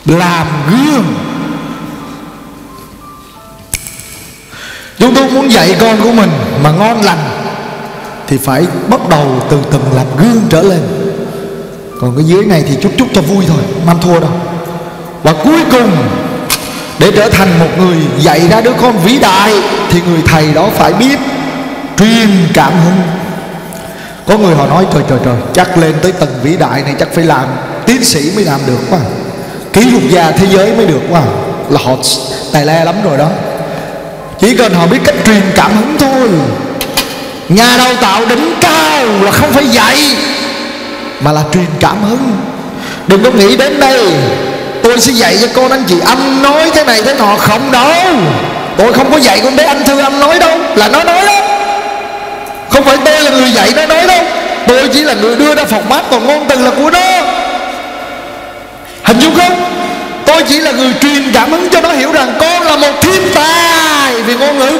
làm gương. Chúng tôi muốn dạy con của mình mà ngon lành thì phải bắt đầu từ từng làm gương trở lên. Còn cái dưới này thì chút cho vui thôi, không ăn thua đâu. Và cuối cùng, để trở thành một người dạy ra đứa con vĩ đại thì người thầy đó phải biết truyền cảm hứng. Có người họ nói trời, chắc lên tới tầng vĩ đại này chắc phải làm tiến sĩ mới làm được quá, kỷ lục gia thế giới mới được quá, là họ tài le lắm rồi đó. Chỉ cần họ biết cách truyền cảm hứng thôi. Nhà đào tạo đỉnh cao là không phải dạy mà là truyền cảm hứng. Đừng có nghĩ đến đây tôi sẽ dạy cho con anh chị anh nói thế này thế nọ, không đâu. Tôi không có dạy con bé anh Thư anh nói đâu, là nó nói đó. Không phải tôi là người dạy nó nói đâu, tôi chỉ là người đưa ra format, còn ngôn từ là của nó. Hình dung không? Tôi chỉ là người truyền cảm hứng cho nó hiểu rằng con là một thiên tài về ngôn ngữ.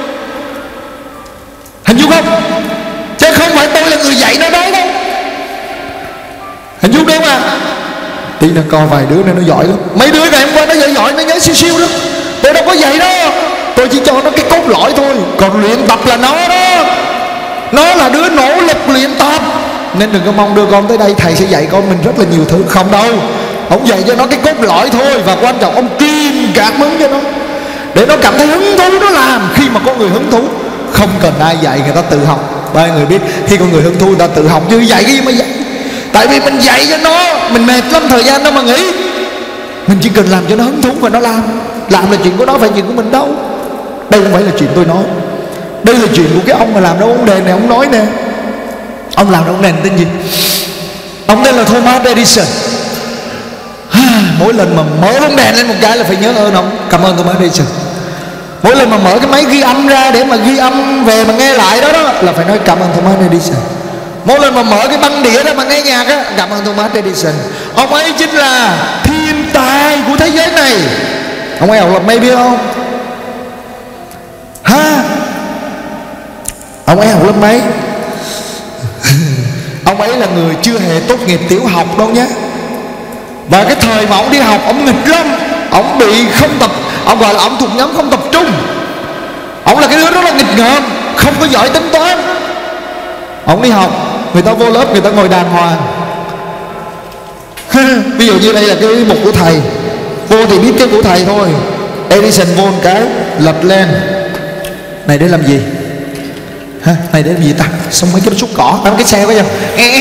Hình dung không? Chứ không phải tôi là người dạy nó nói đâu. Hình dung đúng không ạ? Tí nữa coi vài đứa này nó giỏi lắm. Mấy đứa ngày hôm qua nó giỏi, nó nhớ siêu đó. Tôi đâu có dạy đâu, tôi chỉ cho nó cái cốt lõi thôi. Còn luyện tập là nó đó. Nó là đứa nỗ lực luyện tập. Nên đừng có mong đưa con tới đây thầy sẽ dạy con mình rất là nhiều thứ. Không đâu. Ông dạy cho nó cái cốt lõi thôi. Và quan trọng ông truyền cảm hứng cho nó, để nó cảm thấy hứng thú nó làm. Khi mà có người hứng thú, không cần ai dạy, người ta tự học. Bao nhiêu người biết khi con người hứng thú người ta tự học, chứ dạy cái gì mà dạy. Tại vì mình dạy cho nó, mình mệt lắm thời gian đâu mà nghĩ. Mình chỉ cần làm cho nó hứng thú và nó làm. Làm là chuyện của nó, phải chuyện của mình đâu. Đây không phải là chuyện tôi nói, đây là chuyện của cái ông mà làm ra bóng đèn này. Ông nói nè, ông làm ra bóng đèn tên gì? Ông tên là Thomas Edison. Mỗi lần mà mở bóng đèn lên một cái là phải nhớ ơn ông. Cảm ơn Thomas Edison. Mỗi lần mà mở cái máy ghi âm ra để mà ghi âm về mà nghe lại đó là phải nói cảm ơn Thomas Edison. Mỗi lần mà mở cái băng đĩa ra mà nghe nhạc á, cảm ơn Thomas Edison. Ông ấy chính là thiên tài của thế giới này. Ông ấy học lớp mấy biết không? Ha? Ông ấy học lớp mấy? Ông ấy là người chưa hề tốt nghiệp tiểu học đâu nhé. Và cái thời mà ông đi học, ông nghịch lắm. Ông bị không tập, ông gọi là ông thuộc nhóm không tập trung. Ông là cái đứa rất là nghịch ngợm, không có giỏi tính toán. Ông đi học, người ta vô lớp người ta ngồi đàng hoàng. Ví dụ như đây là cái mục của thầy, vô thì biết cái của thầy thôi. Edison vô một cái lật lên, này để làm gì? Ha, này để làm gì ta? Xong mấy cái xúc cỏ, mấy cái xe có không?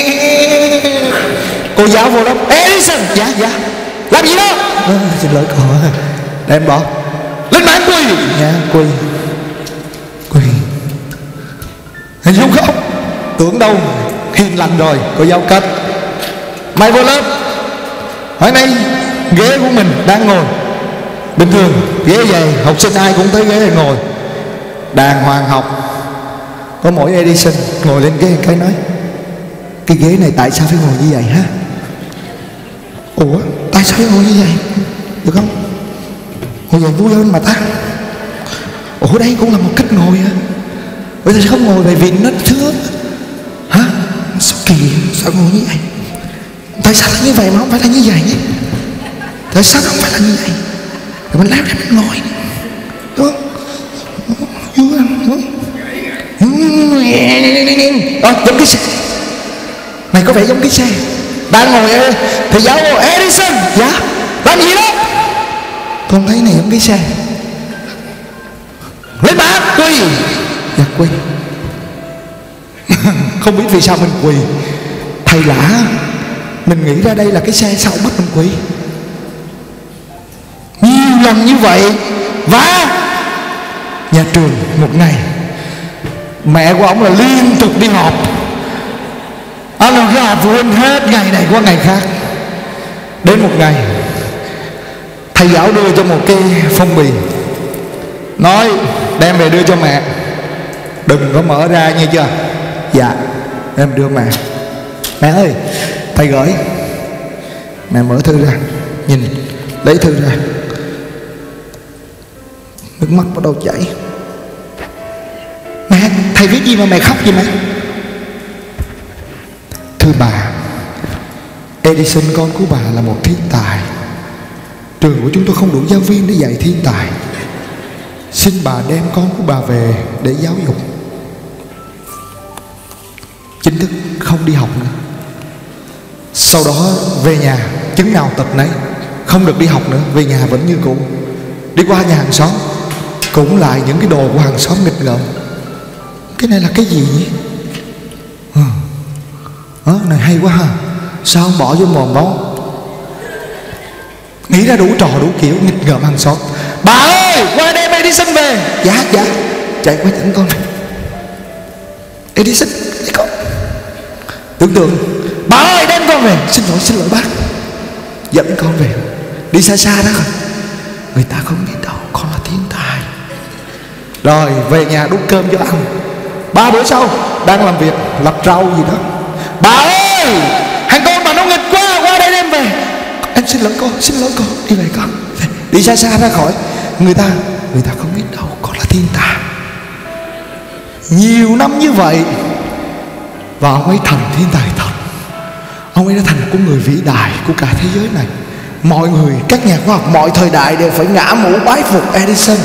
Cô giáo vô đó, Edison, dạ làm gì đó? Xin lỗi cô, để em bỏ lên mạng quỳ. Dạ quỳ. Hình dung không? Tưởng đâu hiền lành rồi, cô giáo kết. Mày vô lớp, hỏi nay ghế của mình đang ngồi bình thường, ghế về học sinh ai cũng thấy ghế này ngồi đàng hoàng học. Có mỗi Edison ngồi lên ghế cái nói, cái ghế này tại sao phải ngồi như vậy ha? Ủa tại sao phải ngồi như vậy? Được không? Ngồi vậy vui hơn mà ta. Ủa đây cũng là một cách ngồi hả? Vậy sao không ngồi về vì nó thưa? Hả? Sao kỳ, sao ngồi như vậy? Tại sao là như vậy mà không phải là như vậy? Tại sao không phải là như vậy? Rồi mình leo ra mình ngồi, đúng không? Vui không? Giống cái xe này, có vẻ giống cái xe đang ngồi. Thầy giáo Edison, dạ làm gì đó? Con thấy này giống cái xe. Lên bảng quỳ. Dạ quỳ. Không biết vì sao mình quỳ. Thầy lạ, mình nghĩ ra đây là cái xe, sao bắt mình quỳ nhiều lần như vậy? Và nhà trường một ngày, mẹ của ông là liên tục đi họp. Ông ra phụ huynh hết ngày này qua ngày khác. Đến một ngày, thầy giáo đưa cho một cái phong bì, nói đem về đưa cho mẹ, đừng có mở ra nghe chưa? Dạ em đưa mẹ. Mẹ ơi thầy gửi. Mẹ mở thư ra, nhìn, lấy thư ra, nước mắt bắt đầu chảy. Mẹ, thầy viết gì mà mẹ khóc gì mẹ? Thưa bà, Edison con của bà là một thiên tài. Trường của chúng tôi không đủ giáo viên để dạy thiên tài. Xin bà đem con của bà về để giáo dục. Chính thức không đi học nữa. Sau đó về nhà, chứng nào tật nấy, không được đi học nữa. Về nhà vẫn như cũ. Đi qua nhà hàng xóm, cũng lại những cái đồ của hàng xóm nghịch ngợm. Cái này là cái gì nhỉ? Này hay quá ha. Sao không bỏ vô mồm đó? Nghĩ ra đủ trò đủ kiểu nghịch ngợm hàng xóm. Bà ơi, qua đem Edison về. Dạ. Chạy qua dẫn con này. Edison, lấy con. Tưởng tượng, bà ơi đem con về. Xin lỗi bác. Dẫn con về. Đi xa xa đó rồi. Người ta không biết đâu, con là thiên tài. Rồi về nhà đút cơm cho ăn. 3 bữa sau đang làm việc lặt rau gì đó. Bà ơi, thằng con bà nó nghịch quá, qua đây đem về. Em xin lỗi con, đi về con. Đi xa ra khỏi. Người ta không biết đâu, con là thiên tài. Nhiều năm như vậy và ông ấy thành thiên tài thật. Ông ấy đã thành một con người vĩ đại của cả thế giới này. Mọi người, các nhà khoa học mọi thời đại đều phải ngã mũ bái phục Edison.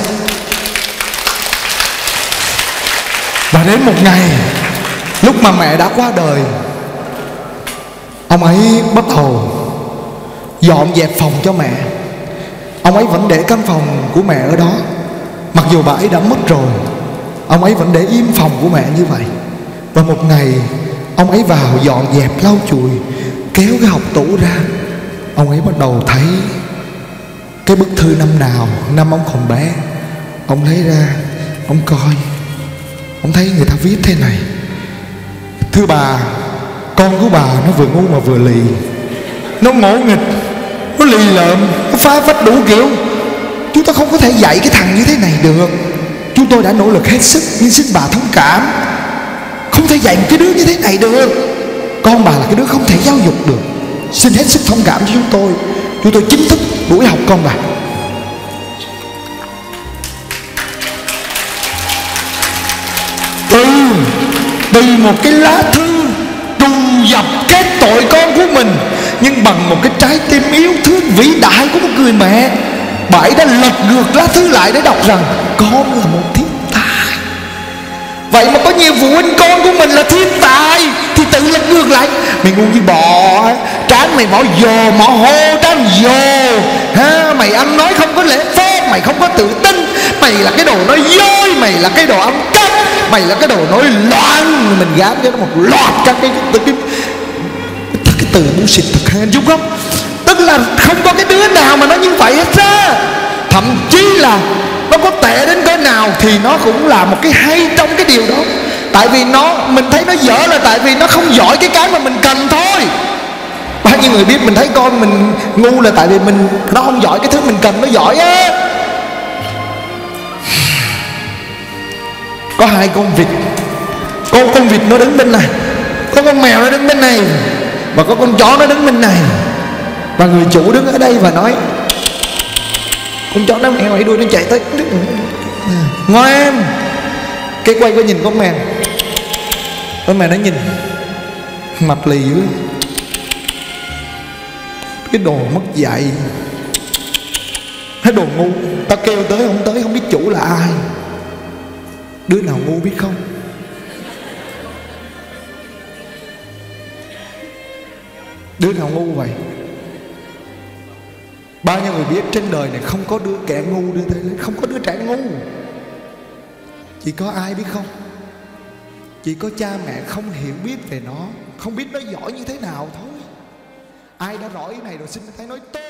Và đến một ngày, lúc mà mẹ đã qua đời, ông ấy bắt đầu dọn dẹp phòng cho mẹ. Ông ấy vẫn để căn phòng của mẹ ở đó. Mặc dù bà ấy đã mất rồi, ông ấy vẫn để im phòng của mẹ như vậy. Và một ngày, ông ấy vào dọn dẹp lau chùi, kéo cái hộc tủ ra. Ông ấy bắt đầu thấy cái bức thư năm nào, năm ông còn bé. Ông lấy ra, ông coi. Ông thấy người ta viết thế này: thưa bà, con của bà nó vừa ngu mà vừa lì. Nó ngỗ nghịch, nó lì lợm, nó phá phách đủ kiểu. Chúng ta không có thể dạy cái thằng như thế này được. Chúng tôi đã nỗ lực hết sức, nhưng xin bà thông cảm. Không thể dạy một cái đứa như thế này được. Con bà là cái đứa không thể giáo dục được. Xin hết sức thông cảm cho chúng tôi. Chúng tôi chính thức đuổi học con bà. Từ một cái lá thư trùng dập kết tội con của mình, nhưng bằng một cái trái tim yêu thương vĩ đại của một người mẹ, bà ấy đã lật ngược lá thư lại để đọc rằng con là một thiên tài. Vậy mà có nhiều phụ huynh con của mình là thiên tài thì tự lật ngược lại: mày ngu như bò, trán mày mỏ dồ, mỏ hô trán dồ ha, mày ăn nói không có lễ phép, mày không có tự tin, mày là cái đồ nói dối, mày là cái đồ ăn cắp, mày là cái đồ nói loạn. Mình gán cho nó một loạt các cái từ bullshit thật hay đúng không? Tức là không có cái đứa nào mà nó như vậy hết ra. Thậm chí là nó có tệ đến cỡ nào thì nó cũng là một cái hay trong cái điều đó. Tại vì mình thấy nó dở là tại vì nó không giỏi cái mà mình cần thôi. Bao nhiêu người biết mình thấy con mình ngu là tại vì nó không giỏi cái thứ mình cần nó giỏi á. Có 2 con vịt. Con vịt nó đứng bên này, có con mèo nó đứng bên này, và có con chó nó đứng bên này. Và người chủ đứng ở đây và nói: con chó nó mèo ấy đuôi nó chạy tới ngoan. Cái quay có nhìn con mèo nó nhìn mặt lì dữ, cái đồ mất dạy, cái đồ ngu. Ta kêu tới không biết chủ là ai. Đứa nào ngu biết không? Đứa nào ngu vậy? Bao nhiêu người biết trên đời này không có đứa kẻ ngu đưa tay lên, không có đứa trẻ ngu. Chỉ có ai biết không? Chỉ có cha mẹ không hiểu biết về nó, không biết nó giỏi như thế nào thôi. Ai đã rõ ý này rồi xin tay nói tôi.